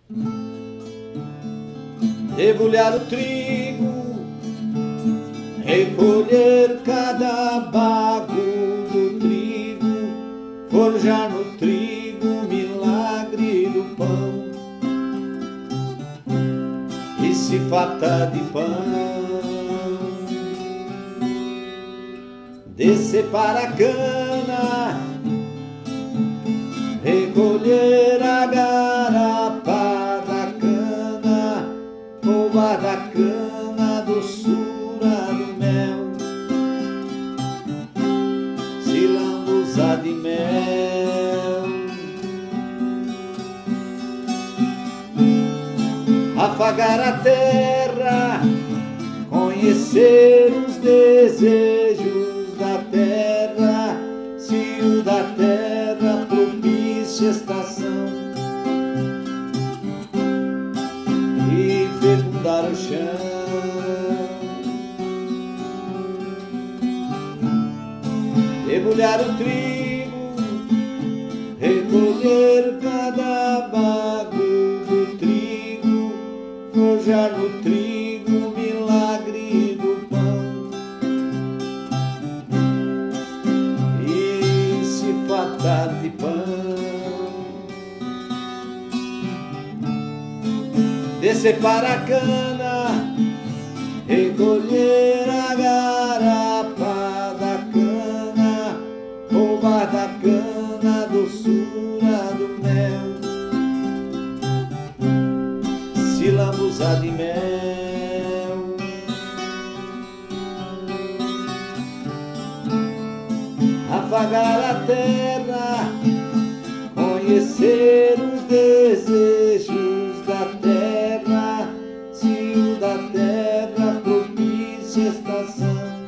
Debulhar o trigo, recolher cada bago do trigo, forjar no trigo o milagre do pão, e se fartar de pão, descer para a cana, recolher a garapa da cana, roubar da cana a doçura do mel, se lambuzar de mel, afagar a terra, conhecer os desejos da terra, se o da terra propicia estação, e fecundar o chão. Debulhar o trigo, recolher cada bago do trigo, forjar no trigo o milagre do pão, e se fartar de pão, descer para a cana, recolher a garapa da cana, roubar da cana a doçura do mel, se lambuzar de mel, afagar a terra, conhecer os desejos da terra, se o da terra propicia estação,